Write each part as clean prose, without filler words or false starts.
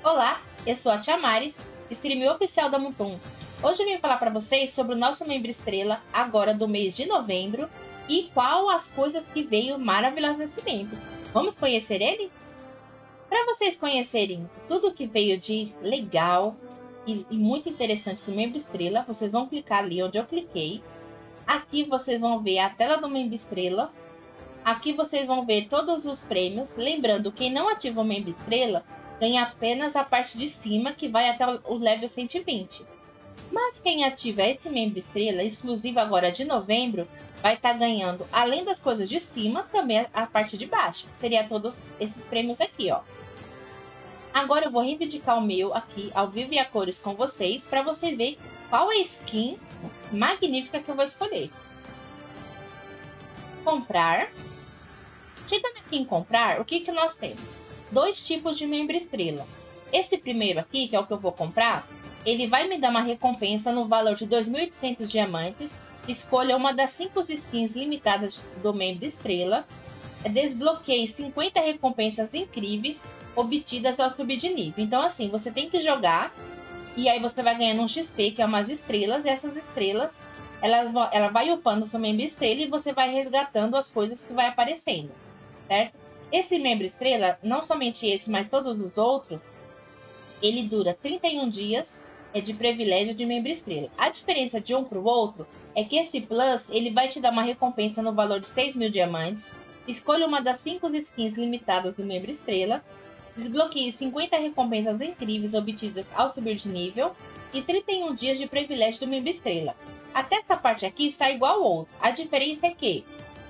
Olá, eu sou a Tia Maris, streamer oficial da Mutum. Hoje eu vim falar para vocês sobre o nosso membro estrela agora do mês de novembro e qual as coisas que veio maravilhoso nesse membro. Vamos conhecer ele? Para vocês conhecerem tudo que veio de legal e muito interessante do membro estrela, vocês vão clicar ali onde eu cliquei. Aqui vocês vão ver a tela do membro estrela. Aqui vocês vão ver todos os prêmios. Lembrando, quem não ativa o membro estrela ganha apenas a parte de cima, que vai até o level 120. Mas quem ativa esse membro estrela, exclusivo agora de novembro, vai estar ganhando, além das coisas de cima, também a parte de baixo. Seria todos esses prêmios aqui, ó. Agora eu vou reivindicar o meu aqui, ao vivo e a cores, com vocês, para vocês verem qual é a skin magnífica que eu vou escolher. Comprar. Chegando aqui em comprar, o que nós temos? Dois tipos de membro estrela. Esse primeiro aqui, que é o que eu vou comprar, ele vai me dar uma recompensa no valor de 2.800 diamantes. Escolha uma das 5 skins limitadas do membro estrela. Desbloqueie 50 recompensas incríveis obtidas ao subir de nível. Então assim, você tem que jogar e aí você vai ganhando um XP, que é umas estrelas. E essas estrelas, ela vai upando o seu membro estrela e você vai resgatando as coisas que vai aparecendo, certo? Esse membro estrela, não somente esse, mas todos os outros, ele dura 31 dias de privilégio de membro estrela. A diferença de um para o outro é que esse plus, ele vai te dar uma recompensa no valor de 6.000 diamantes. Escolha uma das 5 skins limitadas do membro estrela. Desbloqueie 50 recompensas incríveis obtidas ao subir de nível. E 31 dias de privilégio do membro estrela. Até essa parte aqui está igual ao outro. A diferença é que,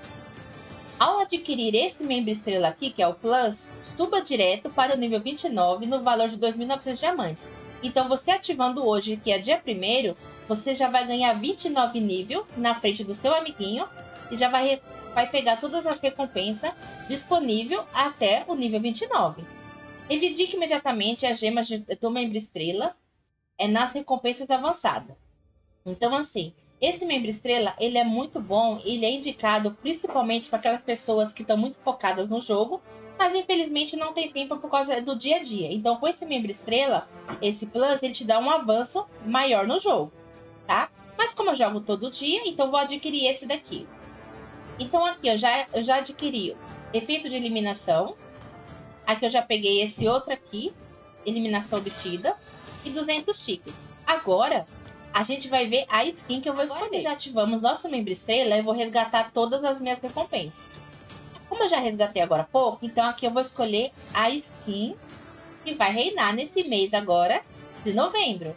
ao adquirir esse membro estrela aqui, que é o Plus, suba direto para o nível 29 no valor de 2.900 diamantes. Então, você ativando hoje, que é dia 1º, você já vai ganhar 29 nível na frente do seu amiguinho e já vai pegar todas as recompensas disponíveis até o nível 29. Reivindique imediatamente as gemas do membro estrela nas recompensas avançadas. Então, assim, esse membro estrela, ele é muito bom, ele é indicado principalmente para aquelas pessoas que estão muito focadas no jogo, mas infelizmente não tem tempo por causa do dia a dia. Então, com esse membro estrela, esse plus, ele te dá um avanço maior no jogo, tá? Mas como eu jogo todo dia, então vou adquirir esse daqui. Então aqui eu já adquiri efeito de eliminação. Aqui eu já peguei esse outro aqui, eliminação obtida, e 200 tickets. Agora a gente vai ver a skin que eu vou escolher. Agora que já ativamos nosso membro estrela, eu vou resgatar todas as minhas recompensas. Como eu já resgatei agora há pouco, então aqui eu vou escolher a skin que vai reinar nesse mês agora de novembro.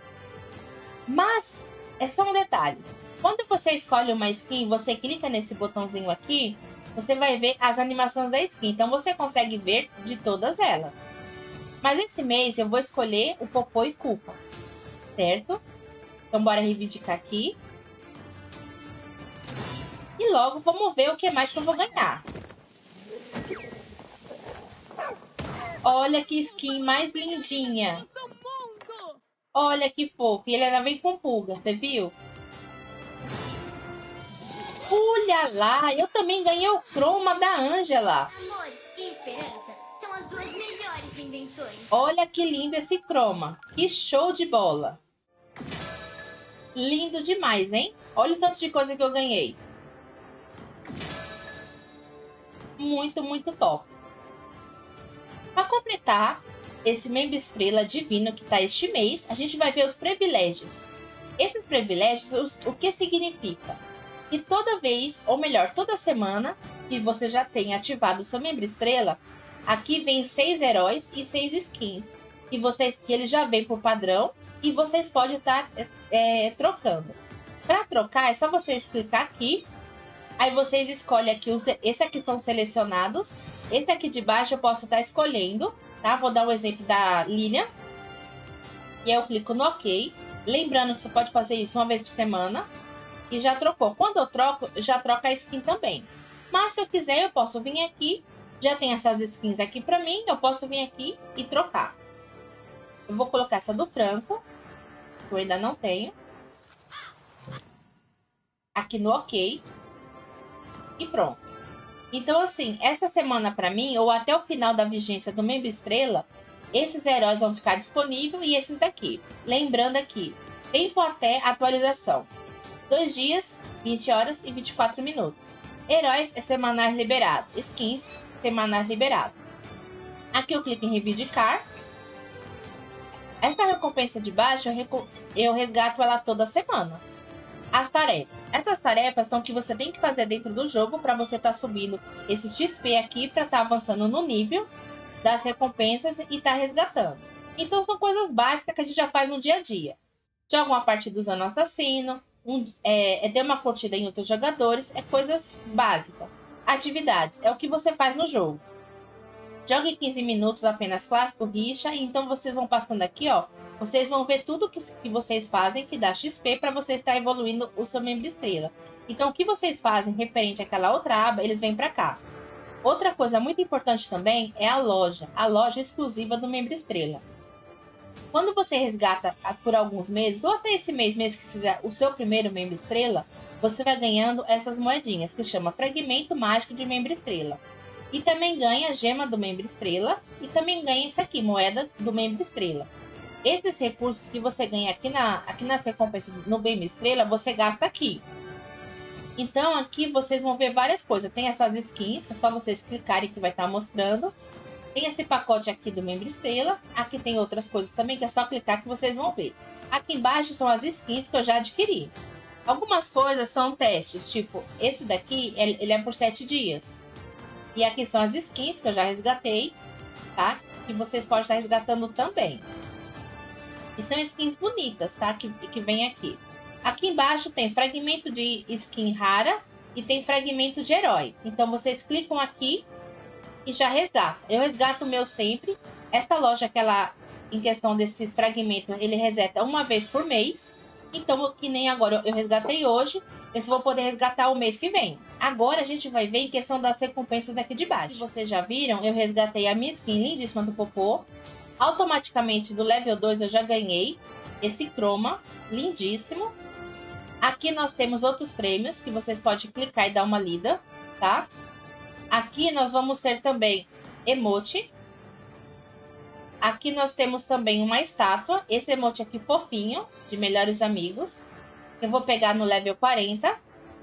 Mas é só um detalhe. Quando você escolhe uma skin, você clica nesse botãozinho aqui, você vai ver as animações da skin. Então você consegue ver de todas elas. Mas esse mês eu vou escolher o Popô e Culpa, certo? Então, bora reivindicar aqui. E logo vamos ver o que mais que eu vou ganhar. Olha que skin mais lindinha. Olha que fofo. E ele ainda vem com pulga, você viu? Olha lá, eu também ganhei o croma da Angela. Amor e esperança são as duas melhores invenções. Olha que lindo esse croma. Que show de bola. Lindo demais, hein? Olha o tanto de coisa que eu ganhei. Muito, muito top. Para completar esse membro estrela divino que está este mês, a gente vai ver os privilégios. Esses privilégios, o que significa? Que toda vez, ou melhor, toda semana que você já tem ativado o seu membro estrela, aqui vem 6 heróis e 6 skins. Que ele já vem por padrão. E vocês podem estar trocando. Para trocar, é só vocês clicar aqui. Aí vocês escolhem aqui. Esse aqui são selecionados. Esse aqui de baixo eu posso estar escolhendo. Tá? Vou dar um exemplo da Lilian. E aí eu clico no OK. Lembrando que você pode fazer isso uma vez por semana. E já trocou. Quando eu troco, já troca a skin também. Mas se eu quiser, eu posso vir aqui. Já tem essas skins aqui para mim. Eu posso vir aqui e trocar. Eu vou colocar essa do Franco, que eu ainda não tenho. Aqui no OK. E pronto. Então, assim, essa semana para mim, ou até o final da vigência do membro estrela, Esses heróis vão ficar disponíveis e esses daqui. Lembrando aqui, tempo até atualização. 2 dias, 20 horas e 24 minutos. Heróis é semanais liberado. Skins, semanais liberado. Aqui eu clico em reivindicar. Essa recompensa de baixo eu resgato ela toda semana. As tarefas. Essas tarefas são que você tem que fazer dentro do jogo para você estar subindo esse XP aqui para estar avançando no nível das recompensas e estar resgatando. Então são coisas básicas que a gente já faz no dia a dia. Joga uma partida usando assassino, ter uma curtida em outros jogadores, é coisas básicas. Atividades, é o que você faz no jogo. Jogue 15 minutos apenas clássico rixa, e então vocês vão passando aqui, ó. Vocês vão ver tudo que vocês fazem que dá XP para você estar evoluindo o seu membro estrela. Então o que vocês fazem referente àquela outra aba, eles vêm para cá. Outra coisa muito importante também é a loja exclusiva do membro estrela. Quando você resgata por alguns meses, ou até esse mês que fizer o seu primeiro membro estrela, você vai ganhando essas moedinhas que chama Fragmento Mágico de Membro Estrela. E também ganha gema do membro estrela. E também ganha isso aqui, moeda do membro estrela. Esses recursos que você ganha aqui nas recompensas no membro estrela, você gasta aqui. Então aqui vocês vão ver várias coisas. Tem essas skins, que é só vocês clicarem que vai estar mostrando. Tem esse pacote aqui do membro estrela. Aqui tem outras coisas também, que é só clicar que vocês vão ver. Aqui embaixo são as skins que eu já adquiri. Algumas coisas são testes, tipo esse daqui, ele é por 7 dias. E aqui são as skins que eu já resgatei, tá? Que vocês podem estar resgatando também. E são skins bonitas, tá? Que vem aqui. Aqui embaixo tem fragmento de skin rara e tem fragmento de herói. Então vocês clicam aqui e já resgatam. Eu resgato o meu sempre. Essa loja, em questão desses fragmentos, ele reseta uma vez por mês. Então, que nem agora eu resgatei hoje, eu só vou poder resgatar o mês que vem. Agora a gente vai ver em questão das recompensas daqui de baixo. Se vocês já viram, eu resgatei a minha skin lindíssima do Popô. Automaticamente do level 2 eu já ganhei esse croma lindíssimo. Aqui nós temos outros prêmios que vocês podem clicar e dar uma lida, tá? Aqui nós vamos ter também emote. Aqui nós temos também uma estátua. Esse emote aqui fofinho, de melhores amigos. Eu vou pegar no level 40.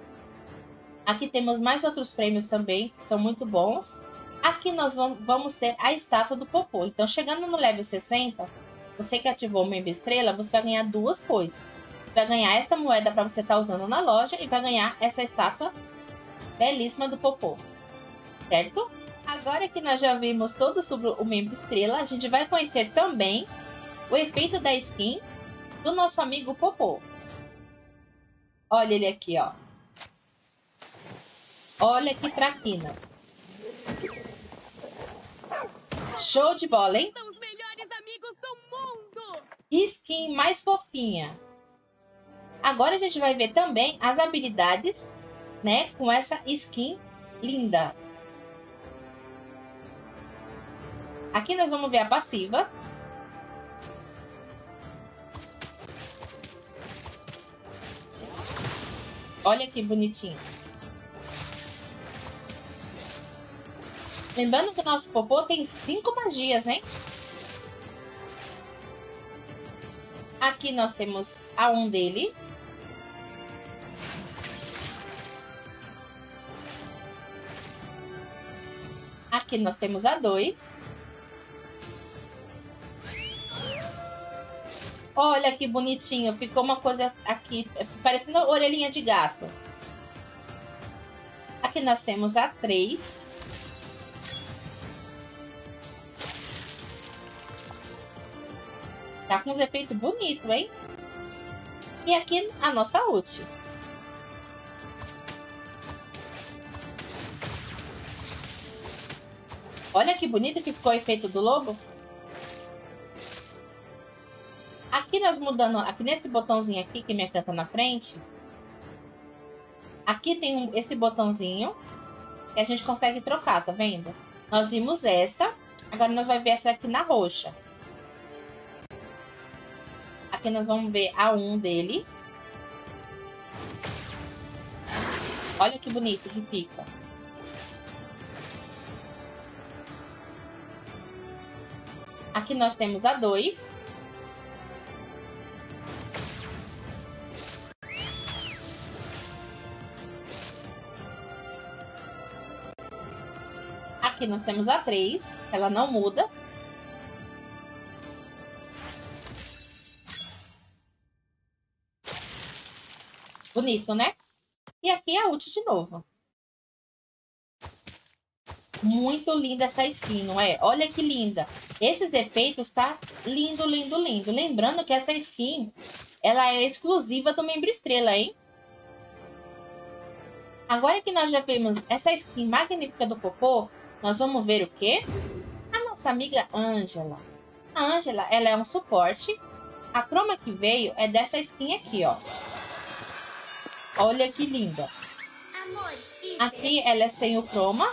Aqui temos mais outros prêmios também, que são muito bons. Aqui nós vamos ter a estátua do Popô. Então, chegando no level 60, você que ativou o membro estrela, você vai ganhar duas coisas. Vai ganhar essa moeda para você estar usando na loja e vai ganhar essa estátua belíssima do Popô. Certo? Agora que nós já vimos todo sobre o membro estrela, a gente vai conhecer também o efeito da skin do nosso amigo Popô. Olha ele aqui, ó. Olha que traquina. Show de bola, hein? São os melhores amigos do mundo! Skin mais fofinha. Agora a gente vai ver também as habilidades, né? Com essa skin linda. Aqui nós vamos ver a passiva. Olha que bonitinho. Lembrando que o nosso Popô tem 5 magias, hein? Aqui nós temos a 1 dele. Aqui nós temos a 2. Olha que bonitinho. Ficou uma coisa aqui, parecendo orelhinha de gato. Aqui nós temos a 3. Tá com uns efeitos bonitos, hein? E aqui a nossa ult. Olha que bonito que ficou o efeito do lobo. Aqui nós mudando, aqui nesse botãozinho aqui que minha canta na frente. Aqui tem esse botãozinho que a gente consegue trocar, tá vendo? Nós vimos essa, agora nós vamos ver essa aqui na roxa. Aqui nós vamos ver a 1 dele. Olha que bonito que fica. Aqui nós temos a 2. Aqui nós temos a 3, ela não muda. Bonito, né? E aqui é a ult de novo. Muito linda essa skin, não é? Olha que linda. Esses efeitos tá lindo, lindo, lindo. Lembrando que essa skin, ela é exclusiva do Membro Estrela, hein? Agora que nós já vimos essa skin magnífica do Popô, nós vamos ver o quê? A nossa amiga Ângela. A Ângela, ela é um suporte. A croma que veio é dessa skin aqui, ó. Olha que linda. Aqui ela é sem o croma.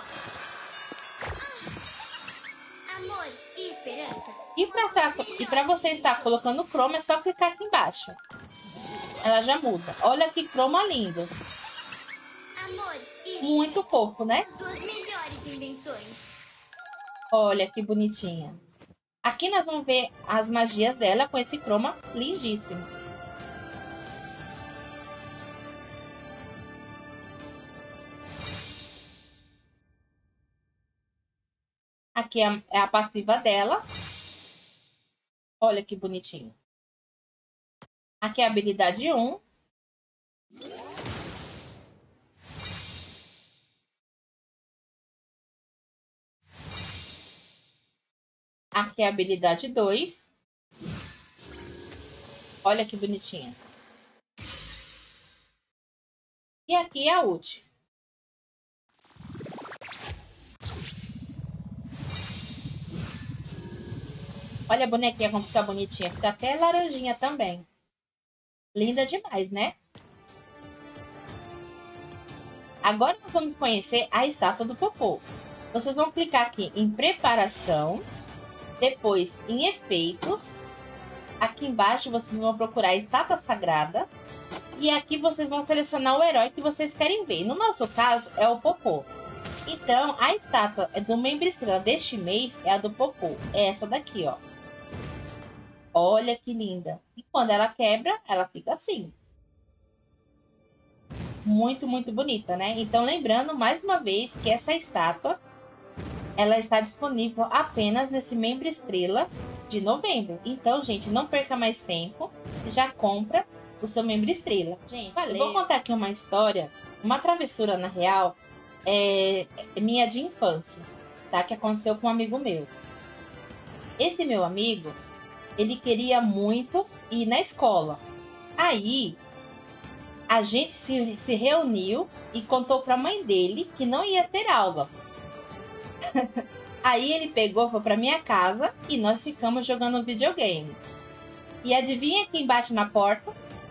E para você estar colocando o croma, é só clicar aqui embaixo. Ela já muda. Olha que croma lindo. Muito fofo, né? Olha que bonitinha. Aqui nós vamos ver as magias dela com esse croma lindíssimo. Aqui é a passiva dela. Olha que bonitinho. Aqui é a habilidade 1. Aqui é a habilidade 2. Olha que bonitinha. E aqui é a ult. Olha a bonequinha como fica bonitinha. Fica até laranjinha também. Linda demais, né? Agora nós vamos conhecer a estátua do Popô. Vocês vão clicar aqui em preparação. Depois em efeitos. Aqui embaixo vocês vão procurar a estátua sagrada. E aqui vocês vão selecionar o herói que vocês querem ver. No nosso caso é o Popô. Então a estátua do Membro Estrela deste mês é a do Popô. É essa daqui, ó. Olha que linda. E quando ela quebra, ela fica assim. Muito, muito bonita, né? Então, lembrando mais uma vez que essa estátua, ela está disponível apenas nesse Membro Estrela de novembro. Então, gente, não perca mais tempo. Já compra o seu Membro Estrela. Gente, eu vou contar aqui uma história, uma travessura, na real, minha de infância, tá? Que aconteceu com um amigo meu. Esse meu amigo, ele queria muito ir na escola. Aí, a gente se reuniu e contou para a mãe dele que não ia ter aula. Aí ele pegou, foi para minha casa e nós ficamos jogando videogame. E adivinha quem bate na porta?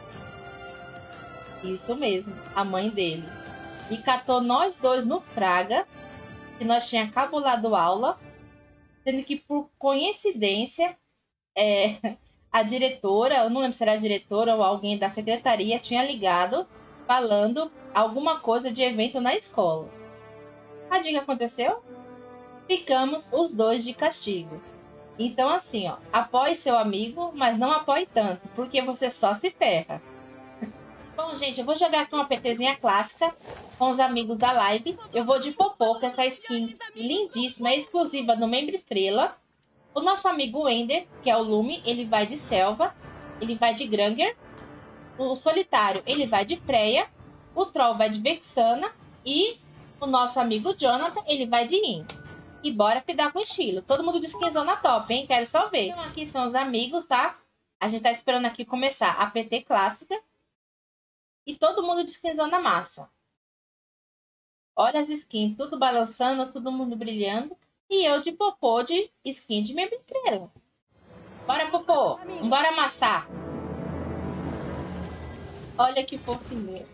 Isso mesmo, a mãe dele. E catou nós dois no Fraga, que nós tínhamos cabulado aula, sendo que por coincidência a diretora, eu não lembro se era a diretora ou alguém da secretaria, tinha ligado falando alguma coisa de evento na escola. Adivinha o que aconteceu? Ficamos os dois de castigo. Então assim, ó, apoie seu amigo, mas não apoie tanto, porque você só se ferra. Bom, gente, eu vou jogar aqui uma PTzinha clássica com os amigos da live. Eu vou de Popô, com essa skin lindíssima, exclusiva do Membro Estrela. O nosso amigo Ender, que é o Lume, ele vai de Selva, ele vai de Granger. O Solitário, ele vai de Freya. O Troll vai de Vexana. E o nosso amigo Jonathan, ele vai de Yin. E bora pedar com estilo. Todo mundo de skinzona top, hein? Quero só ver. Então aqui são os amigos, tá? A gente tá esperando aqui começar a PT clássica. E todo mundo de skinzona massa. Olha as skins, tudo balançando, todo mundo brilhando. E eu de Popô de skin de Membro Estrela. Bora, Popô. Bora amassar. Olha que fofinho.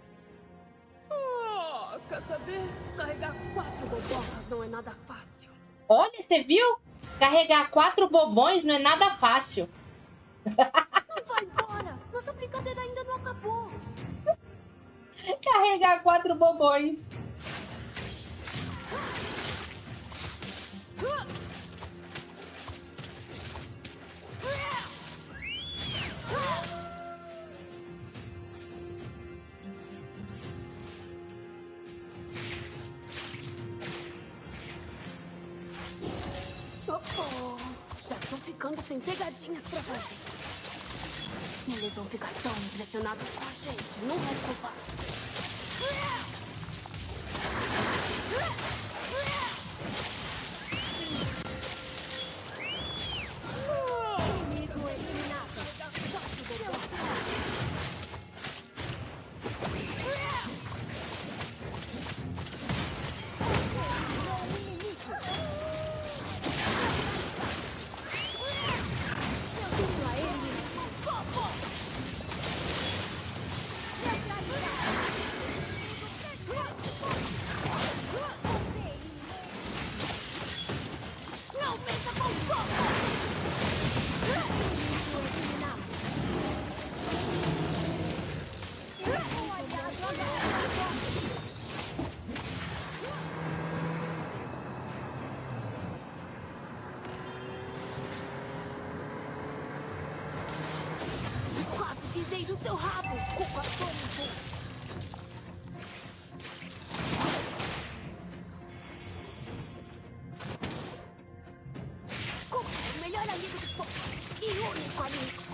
Oh, quer saber? Carregar 4 bobocas não é nada fácil. Olha, você viu? Carregar 4 bobões não é nada fácil. Vai embora. Nossa brincadeira ainda não acabou. Carregar 4 bobões. Já tô ficando sem pegadinhas pra fazer. Eles vão ficar tão impressionados com a gente, não vão culpar. Inimigo eliminado. Quase pisei no seu rabo, culpa Sônico. Culpa é o melhor amigo do povo e único amigo.